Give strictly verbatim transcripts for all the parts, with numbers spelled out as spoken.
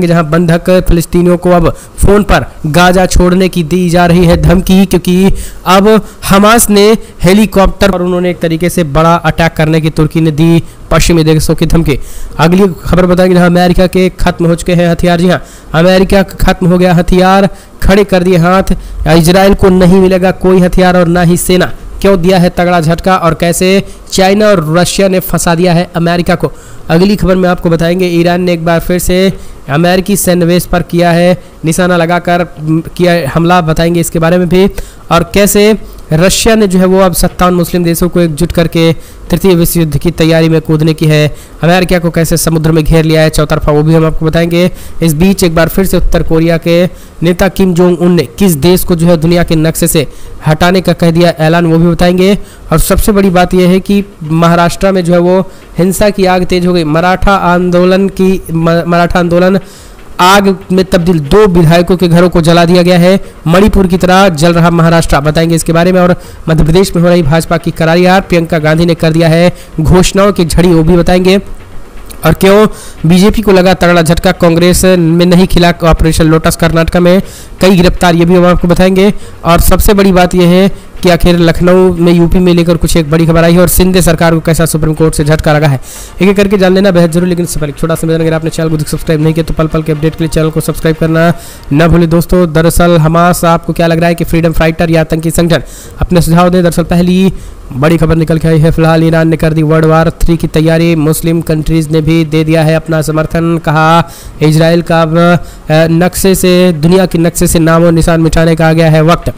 जहां बंधक फिलिस्तीनियों को अब फोन पर गाजा छोड़ने की दी जा रही है धमकी, क्योंकि अब हमास ने हेलीकॉप्टर पर उन्होंने एक तरीके से बड़ा अटैक करने की तुर्की ने दी पश्चिमी देशों की धमकी। अगली खबर बताएंगे जहां अमेरिका के खत्म हो चुके हैं हथियार। जी हाँ, अमेरिका खत्म हो गया हथियार, खड़े कर दिए हाथ। इजराइल को नहीं मिलेगा कोई हथियार और ना ही सेना। क्यों दिया है तगड़ा झटका और कैसे चाइना और रशिया ने फंसा दिया है अमेरिका को। अगली खबर में आपको बताएंगे ईरान ने एक बार फिर से अमेरिकी सैन्य बेस पर किया है निशाना लगाकर किया हमला, बताएंगे इसके बारे में भी। और कैसे रशिया ने जो है वो अब सत्तावन मुस्लिम देशों को एकजुट करके तृतीय विश्व युद्ध की तैयारी में कूदने की है। अमेरिका को कैसे समुद्र में घेर लिया है चौतरफा, वो भी हम आपको बताएंगे। इस बीच एक बार फिर से उत्तर कोरिया के नेता किम जोंग उन ने किस देश को जो है दुनिया के नक्शे से हटाने का कह दिया ऐलान, वो भी बताएंगे। और सबसे बड़ी बात यह है कि महाराष्ट्र में जो है वो हिंसा की आग तेज हो गई। मराठा आंदोलन की मराठा आंदोलन आग में तब्दील, दो विधायकों के घरों को जला दिया गया है। मणिपुर की तरह जल रहा महाराष्ट्र, बताएंगे इसके बारे में। और मध्य प्रदेश में हो रही भाजपा की करारी हार, प्रियंका गांधी ने कर दिया है घोषणाओं की झड़ी, वो भी बताएंगे। और क्यों बीजेपी को लगा तगड़ा झटका, कांग्रेस में नहीं खिला ऑपरेशन लोटस, कर्नाटक में कई गिरफ्तार, ये भी हम आपको बताएंगे। और सबसे बड़ी बात यह है कि आखिर लखनऊ में यूपी में लेकर कुछ एक बड़ी खबर आई है और सिंधे सरकार को कैसा सुप्रीम कोर्ट से झटका लगा है, एक एक करके जान लेना बेहद जरूरी। लेकिन इससे पहले छोटा सा निवेदन, अगर आपने चैनल को सब्सक्राइब नहीं किया तो पल पल के अपडेट के लिए चैनल को सब्सक्राइब करना न भूले दोस्तों। दरअसल हमास, आपको क्या लग रहा है कि फ्रीडम फाइटर या आतंकी संगठन, अपने सुझाव दें। दरअसल पहली बड़ी खबर निकल के आई है, फिलहाल ईरान ने कर दी वर्ल्ड वार थ्री की तैयारी, मुस्लिम कंट्रीज ने भी दे दिया है अपना समर्थन। कहा इजराइल का नक्शे से, दुनिया के नक्शे से नामो निशान मिटाने का आ गया है वक्त।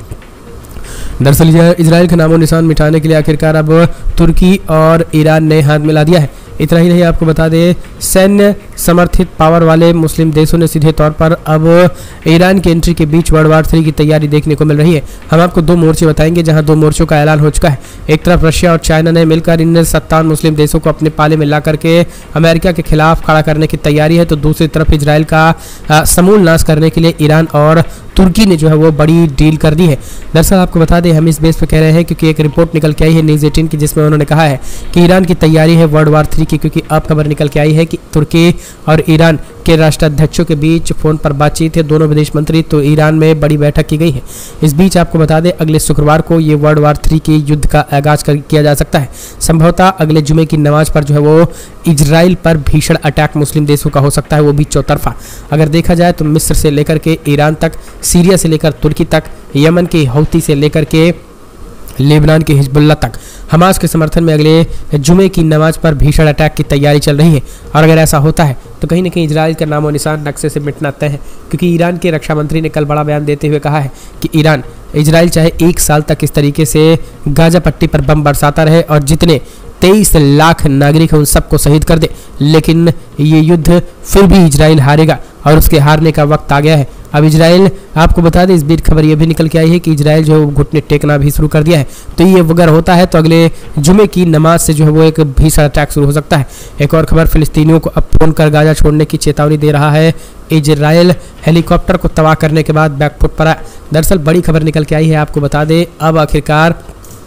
दरअसल इजराइल का नामो निशान मिटाने के लिए आखिरकार अब तुर्की और ईरान ने हाथ मिला दिया है। इतना ही नहीं, आपको बता दें सैन्य समर्थित पावर वाले मुस्लिम देशों ने सीधे तौर पर अब ईरान की एंट्री के बीच वर्ल्ड वार थ्री की तैयारी देखने को मिल रही है। हम आपको दो मोर्चे बताएंगे जहां दो मोर्चों का ऐलान हो चुका है। एक तरफ रशिया और चाइना ने मिलकर इन सत्तावन मुस्लिम देशों को अपने पाले में ला करके अमेरिका के खिलाफ खड़ा करने की तैयारी है, तो दूसरी तरफ इजराइल का समूल नाश करने के लिए ईरान और तुर्की ने जो है वो बड़ी डील कर दी है। दरअसल आपको बता दें हम इस बेस पे कह रहे हैं क्योंकि एक रिपोर्ट निकल के आई है न्यूज़ एटीन की, जिसमें उन्होंने कहा है कि ईरान की तैयारी है वर्ल्ड वार थ्री की, क्योंकि अब खबर निकल के आई है कि तुर्की और ईरान के राष्ट्राध्यक्षों के बीच फोन पर बातचीत है, दोनों विदेश मंत्री, तो ईरान में बड़ी बैठक की गई है। इस बीच आपको बता दें अगले शुक्रवार को ये वर्ल्ड वार थ्री के युद्ध का आगाज कर किया जा सकता है। संभवतः अगले जुमे की नमाज पर जो है वो इजराइल पर भीषण अटैक मुस्लिम देशों का हो सकता है, वो भी चौतरफा। अगर देखा जाए तो मिस्र से लेकर के ईरान तक, सीरिया से लेकर तुर्की तक, यमन के हौती से लेकर के लेबनान के हिजबुल्लाह तक हमास के समर्थन में अगले जुमे की नमाज पर भीषण अटैक की तैयारी चल रही है। और अगर ऐसा होता है तो कहीं ना कहीं इजराइल का नामो निशान नक्शे से मिटना तय है, क्योंकि ईरान के रक्षा मंत्री ने कल बड़ा बयान देते हुए कहा है कि ईरान इजराइल चाहे एक साल तक इस तरीके से गाजा पट्टी पर बम बरसाता रहे और जितने तेईस लाख नागरिक हैं उन सबको शहीद कर दे, लेकिन ये युद्ध फिर भी इजराइल हारेगा और उसके हारने का वक्त आ गया है। अब इजराइल, आपको बता दें इस बीच खबर ये भी निकल के आई है कि इजराइल जो है वो घुटने टेकना भी शुरू कर दिया है, तो ये अगर होता है तो अगले जुमे की नमाज से जो है वो एक भीषण अटैक शुरू हो सकता है। एक और खबर, फिलिस्तीनियों को अब फोन कर गाजा छोड़ने की चेतावनी दे रहा है इजराइल, हेलीकॉप्टर को तबाह करने के बाद बैकफुट पर आया। दरअसल बड़ी खबर निकल के आई है, आपको बता दें अब आखिरकार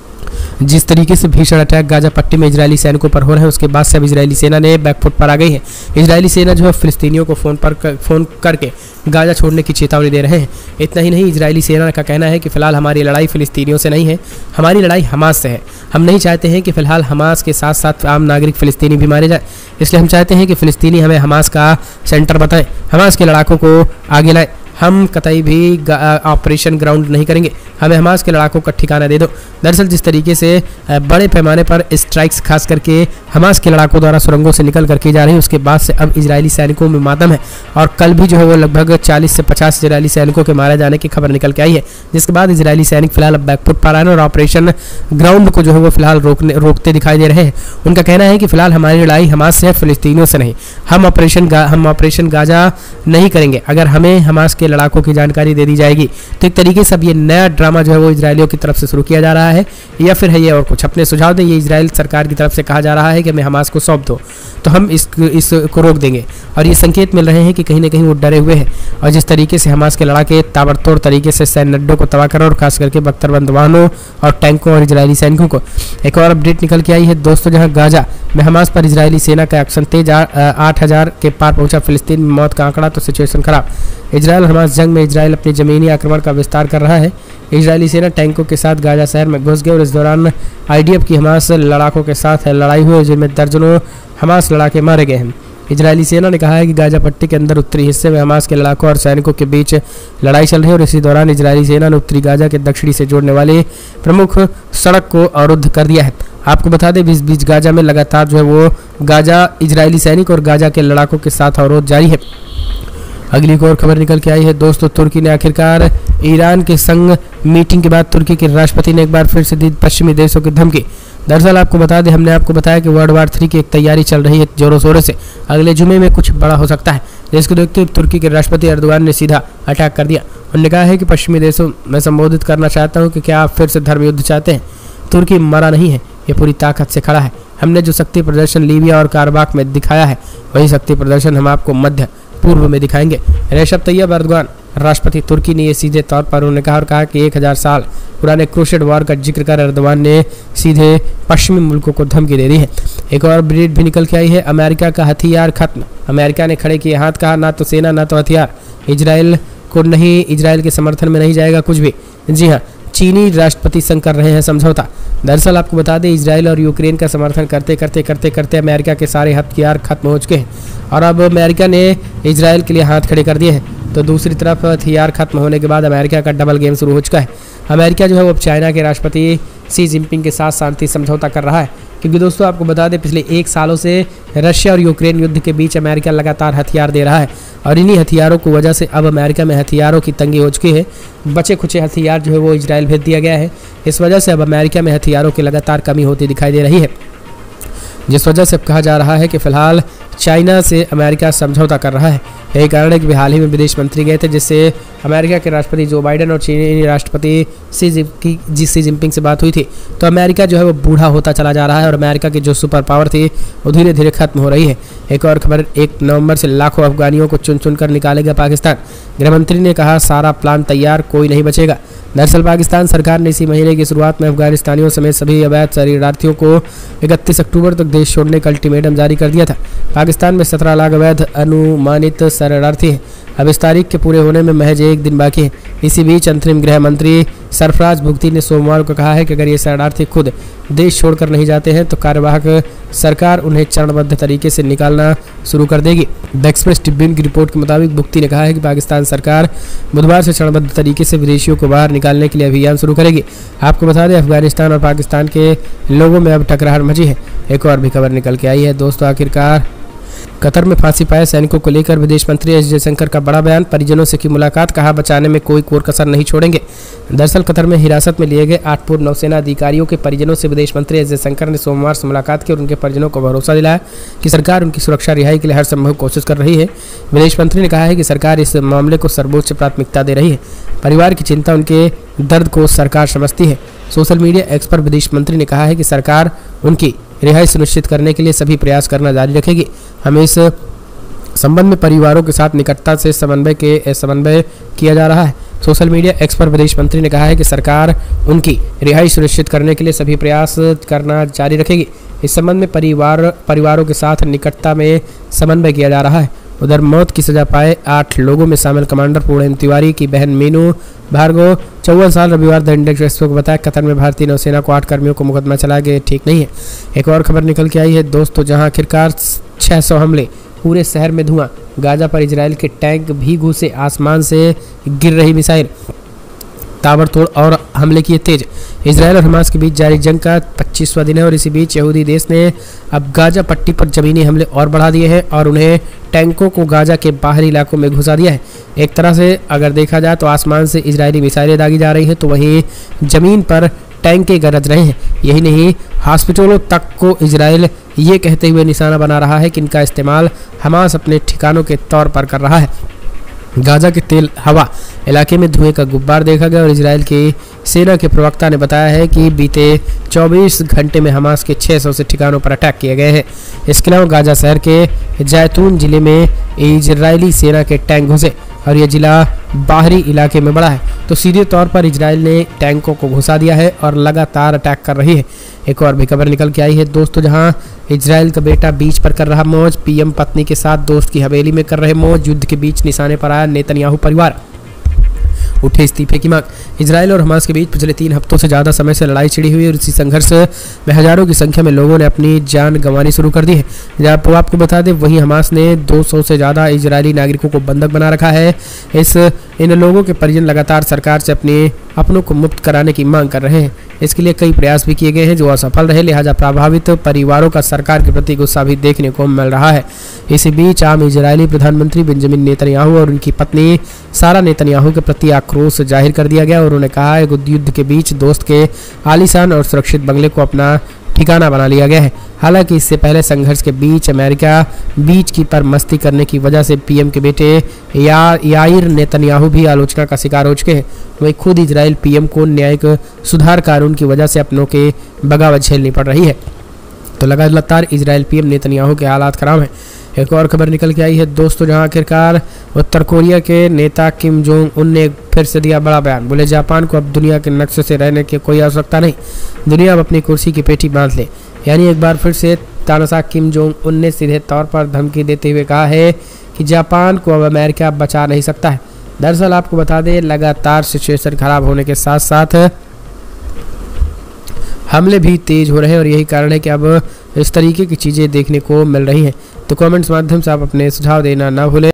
जिस तरीके से भीषण अटैक गाजा पट्टी में इजरायली सैनिकों पर हो रहे हैं उसके बाद से अब इजरायली सेना ने बैकफुट पर आ गई है। इजरायली सेना जो है फिलिस्तीनियों को फ़ोन पर कर, फ़ोन करके गाजा छोड़ने की चेतावनी दे रहे हैं। इतना ही नहीं, इजरायली सेना का कहना है कि फ़िलहाल हमारी लड़ाई फिलिस्तीनियों से नहीं है, हमारी लड़ाई हमास से है। हम नहीं चाहते हैं कि फ़िलहाल हमास के साथ साथ आम नागरिक फ़िलिस्तीनी भी मारे जाए, इसलिए हम चाहते हैं कि फ़िलिस्तीनी हमें हमास का सेंटर बताएं, हमास के लड़ाकों को आगे लाएँ। हम कतई भी ऑपरेशन ग्राउंड नहीं करेंगे, हमें हमास के लड़ाकों का ठिकाना दे दो। दरअसल जिस तरीके से बड़े पैमाने पर स्ट्राइक्स खास करके हमास के लड़ाकों द्वारा सुरंगों से निकल कर की जा रही है, उसके बाद से अब इजरायली सैनिकों में मातम है और कल भी जो है वो लगभग चालीस से पचास इजरायली सैनिकों के मारे जाने की खबर निकल के आई है, जिसके बाद इजरायली सैनिक फिलहाल अब बैकफुट पर आए और ऑपरेशन ग्राउंड को जो है वो फिलहाल रोकने रोकते दिखाई दे रहे हैं। उनका कहना है कि फिलहाल हमारी लड़ाई हमास से है, फिलिस्तीनियों से नहीं। हम ऑपरेशन हम ऑपरेशन गाजा नहीं करेंगे, अगर हमें हमास के के लड़ाकों की जानकारी दे दी जाएगी। तो एक तरीके से अब ये नया ड्रामा जो है वो इजरायलियों की तरफ से शुरू किया जा रहा है, या फिर है ये और कुछ? अपने सुझाव दें। ये इजराइल सरकार की तरफ से कहा जा रहा है कि हमें हमास को सौंप दो तो हम इस इसको रोक देंगे, और ये संकेत मिल रहे हैं कि कहीं ना कहीं वो डरे हुए हैं। और जिस तरीके से हमास के लड़ाके ताबड़तोड़ तरीके से सैन्य अड्डों को तबाह कर और खास करके बख्तरबंद वाहनों और टैंकों और इजरायली सैनिकों को। एक और अपडेट निकल के आई है दोस्तों, जहां गाजा में हमास पर इजरायली सेना का एक्शन तेज, आठ हजार के पार पहुंचा फिलिस्तीन में मौत का आंकड़ा, तो सिचुएशन खराब। इजरायल और हमास जंग में इजरायल अपने जमीनी आक्रमण का विस्तार कर रहा है। इजरायली सेना टैंकों के साथ गाजा शहर में घुस गई और इस दौरान आईडीएफ की हमास लड़ाकों के साथ लड़ाई हुई, जिनमें दर्जनों हमास लड़ाके मारे गए हैं। इजरायली सेना ने कहा है कि गाजा पट्टी के अंदर उत्तरी हिस्से में हमास के लड़ाकों और सैनिकों के बीच लड़ाई चल रही है और इसी दौरान इजरायली सेना ने उत्तरी गाजा के दक्षिणी से जोड़ने वाले प्रमुख सड़क को अवरुद्ध कर दिया है। आपको बता दें बीच बीच गाजा में लगातार जो है वो गाजा इजरायली सैनिक और गाजा के लड़ाकों के साथ अवरोध जारी है। अगली एक और खबर निकल के आई है दोस्तों, तुर्की ने आखिरकार ईरान के संग मीटिंग के बाद तुर्की के राष्ट्रपति ने एक बार फिर से दी पश्चिमी देशों की धमकी। दरअसल आपको बता दें, हमने आपको बताया कि वर्ल्ड वार थ्री की एक तैयारी चल रही है जोरों शोरों से। अगले जुमे में कुछ बड़ा हो सकता है, जिसको देखते हुए तुर्की के राष्ट्रपति एर्दोगान ने सीधा अटैक कर दिया। उन्होंने कहा है कि पश्चिमी देशों में संबोधित करना चाहता हूँ कि क्या आप फिर से धर्म युद्ध चाहते हैं? तुर्की मरा नहीं है, ये पूरी ताकत से खड़ा है। हमने जो शक्ति प्रदर्शन लीबिया और कारबाख में दिखाया है, वही शक्ति प्रदर्शन हम आपको मध्य पूर्व में दिखाएंगे। रेशब तैयब एर्दोगान राष्ट्रपति तुर्की ने ये सीधे तौर पर उन्होंने कहा और कहा कि एक हजार साल पुराने क्रूसेड वॉर का जिक्र कर एर्दोगान ने सीधे पश्चिमी मुल्कों को धमकी दे दी है। एक और अपडेट भी निकल के आई है, अमेरिका का हथियार खत्म। अमेरिका ने खड़े किए हाथ, कहा ना तो सेना ना तो हथियार, इजराइल को नहीं, इजराइल के समर्थन में नहीं जाएगा कुछ भी। जी हाँ, चीनी राष्ट्रपति संग कर रहे हैं समझौता। दरअसल आपको बता दें, इजराइल और यूक्रेन का समर्थन करते करते करते करते अमेरिका के सारे हथियार खत्म हो चुके हैं और अब अमेरिका ने इजराइल के लिए हाथ खड़े कर दिए हैं। तो दूसरी तरफ हथियार खत्म होने के बाद अमेरिका का डबल गेम शुरू हो चुका है। अमेरिका जो है वो अब चाइना के राष्ट्रपति शी जिनपिंग के साथ शांति समझौता कर रहा है, क्योंकि दोस्तों आपको बता दें पिछले एक सालों से रशिया और यूक्रेन युद्ध के बीच अमेरिका लगातार हथियार दे रहा है और इन्हीं हथियारों की वजह से अब अमेरिका में हथियारों की तंगी हो चुकी है। बचे खुचे हथियार जो है वो इजराइल भेज दिया गया है। इस वजह से अब अमेरिका में हथियारों की लगातार कमी होती दिखाई दे रही है, जिस वजह से कहा जा रहा है कि फिलहाल चाइना से अमेरिका समझौता कर रहा है। यही कारण है कि हाल ही में विदेश मंत्री गए थे, जिससे अमेरिका के राष्ट्रपति जो बाइडेन और चीनी राष्ट्रपति शी की जी सी जिनपिंग से बात हुई थी। तो अमेरिका जो है वो बूढ़ा होता चला जा रहा है और अमेरिका की जो सुपर पावर थी वो धीरे धीरे खत्म हो रही है। एक और खबर, एक नवंबर से लाखों अफगानियों को चुन चुन कर निकालेगा पाकिस्तान। गृहमंत्री ने कहा सारा प्लान तैयार, कोई नहीं बचेगा। दरअसल पाकिस्तान सरकार ने इसी महीने की शुरुआत में अफगानिस्तानियों समेत सभी अवैध शरणार्थियों को इकतीस अक्टूबर तक देश छोड़ने का अल्टीमेटम जारी कर दिया था। पाकिस्तान में सत्रह लाख अवैध अनुमानित शरणार्थी हैं। अब इस तारीख के पूरे होने में महज एक दिन बाकी है। इसी बीच अंतरिम गृह मंत्री सरफराज भुगती ने सोमवार को कहा है कि अगर ये शरणार्थी खुद देश छोड़कर नहीं जाते हैं तो कार्यवाहक सरकार उन्हें चरणबद्ध तरीके से निकालना शुरू कर देगी। द एक्सप्रेस ट्रिब्यून की रिपोर्ट के मुताबिक भुगती ने कहा है कि पाकिस्तान सरकार बुधवार से चरणबद्ध तरीके से विदेशियों को बाहर निकालने के लिए अभियान शुरू करेगी। आपको बता दें, अफगानिस्तान और पाकिस्तान के लोगों में अब टकरार मची है। एक और भी खबर निकल के आई है दोस्तों, आखिरकार कतर में फांसी पाए सैनिकों को लेकर विदेश मंत्री एस जयशंकर का बड़ा बयान। परिजनों से की मुलाकात, कहा बचाने में कोई कोर कसर नहीं छोड़ेंगे। दरअसल कतर में हिरासत में लिए गए आठ पूर्व नौसेना अधिकारियों के परिजनों से विदेश मंत्री एस जयशंकर ने सोमवार से मुलाकात की और उनके परिजनों को भरोसा दिलाया कि सरकार उनकी सुरक्षा रिहाई के लिए हर संभव कोशिश कर रही है। विदेश मंत्री ने कहा है कि सरकार इस मामले को सर्वोच्च प्राथमिकता दे रही है। परिवार की चिंता, उनके दर्द को सरकार समझती है। सोशल मीडिया एक्स पर विदेश मंत्री ने कहा है कि सरकार उनकी रिहाई सुनिश्चित करने के लिए सभी प्रयास करना जारी रखेगी। हमें इस संबंध में परिवारों के साथ निकटता से समन्वय के समन्वय किया जा रहा है। सोशल मीडिया एक्स पर विदेश मंत्री ने कहा है कि सरकार उनकी रिहाई सुनिश्चित करने के लिए सभी प्रयास करना जारी रखेगी। इस संबंध में परिवार परिवारों के साथ निकटता में समन्वय किया जा रहा है। उधर मौत की सजा पाए आठ लोगों में शामिल कमांडर पूर्णेंद्र तिवारी की बहन मीनू भार्गव चौवन साल रविवार द इंडेक्स एक्सप्रेस को बताया कतर में भारतीय नौसेना को आठ कर्मियों को मुकदमा चला गया ठीक नहीं है। एक और खबर निकल के आई है दोस्तों, जहां आखिरकार छह सौ हमले, पूरे शहर में धुआं, गाजा पर इजराइल के टैंक भी घुसे, आसमान से गिर रही मिसाइल, ताबड़तोड़ और हमले किए तेज। इजराइल और हमास के बीच जारी जंग का पच्चीसवां दिन है और इसी बीच यहूदी देश ने अब गाजा पट्टी पर जमीनी हमले और बढ़ा दिए हैं और उन्हें टैंकों को गाजा के बाहरी इलाकों में घुसा दिया है। एक तरह से अगर देखा जाए तो आसमान से इजरायली मिसाइलें दागी जा रही हैं तो वहीं जमीन पर टैंके गरज रहे हैं। यही नहीं, हॉस्पिटलों तक को इजराइल ये कहते हुए निशाना बना रहा है कि इनका इस्तेमाल हमास अपने ठिकानों के तौर पर कर रहा है। गाजा के तेल हवा इलाके में धुएं का गुब्बार देखा गया और इजराइल की सेना के प्रवक्ता ने बताया है कि बीते चौबीस घंटे में हमास के छह सौ से ठिकानों पर अटैक किए गए हैं। इसके अलावा गाजा शहर के जैतून जिले में इजरायली सेना के टैंक घुसे और यह जिला बाहरी इलाके में बड़ा है, तो सीधे तौर पर इजराइल ने टैंकों को घुसा दिया है और लगातार अटैक कर रही है। एक और भी खबर निकल के आई है दोस्तों, जहां इजराइल का बेटा बीच पर कर रहा मौज, पीएम पत्नी के साथ दोस्त की हवेली में कर रहे मौज, युद्ध के बीच निशाने पर आया नेतन्याहू परिवार, उठे इस्तीफे की मांग। इजराइल और हमास के बीच पिछले तीन हफ्तों से ज़्यादा समय से लड़ाई छिड़ी हुई और इसी संघर्ष में हजारों की संख्या में लोगों ने अपनी जान गंवानी शुरू कर दी है। जब आपको बता दें, वहीं हमास ने दो सौ से ज़्यादा इजरायली नागरिकों को बंधक बना रखा है। इस इन लोगों के परिजन लगातार सरकार से अपने अपनों को मुक्त कराने की मांग कर रहे हैं। इसके लिए कई प्रयास भी किए गए हैं जो असफल रहे, लिहाजा प्रभावित परिवारों का सरकार के प्रति गुस्सा भी देखने को मिल रहा है। इसी बीच आम इजरायली प्रधानमंत्री बेंजामिन नेतन्याहू और उनकी पत्नी सारा नेतन्याहू के प्रति आक्रोश जाहिर कर दिया गया और उन्होंने कहा है कि युद्ध के बीच दोस्त के आलीशान और सुरक्षित बंगले को अपना ठिकाना बना लिया गया है। हालांकि इससे पहले संघर्ष के बीच अमेरिका बीच की पर मस्ती करने की वजह से पीएम के बेटे या याइर नेतन्याहू भी आलोचना का शिकार हो चुके हैं। वहीं खुद इजराइल पीएम को न्यायिक सुधार कानून की वजह से अपनों के बगावत झेलनी पड़ रही है। तो लगातार इजराइल पीएम नेतन्याहू के हालात खराब हैं। एक और खबर निकल के आई है दोस्तों, जहां आखिरकार उत्तर कोरिया के नेता किम जोंग उन ने फिर से दिया बड़ा बयान। बोले, जापान को अब दुनिया के नक्शे से रहने की कोई आवश्यकता नहीं, दुनिया अब अपनी कुर्सी की पेटी बांध ले। यानी एक बार फिर से तानाशाह किम जोंग उन ने सीधे तौर पर धमकी देते हुए कहा है कि जापान को अब अमेरिका बचा नहीं सकता है। दरअसल आपको बता दें, लगातार सिचुएशन खराब होने के साथ साथ हमले भी तेज हो रहे हैं और यही कारण है कि अब इस तरीके की चीज़ें देखने को मिल रही हैं। तो कमेंट्स माध्यम से आप अपने सुझाव देना ना भूलें।